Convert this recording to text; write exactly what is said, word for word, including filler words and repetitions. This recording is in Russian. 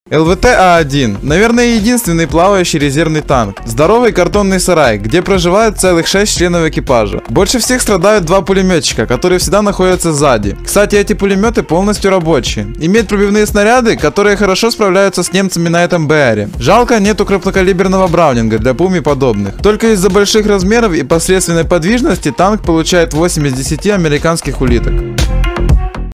эл вэ тэ а один. Наверное, единственный плавающий резервный танк. Здоровый картонный сарай, где проживает целых шесть членов экипажа. Больше всех страдают два пулеметчика, которые всегда находятся сзади. Кстати, эти пулеметы полностью рабочие. Имеют пробивные снаряды, которые хорошо справляются с немцами на этом бэ эре. Жалко, нету крупнокалиберного браунинга для пум и подобных. Только из-за больших размеров и посредственной подвижности танк получает восемь из десяти американских улиток.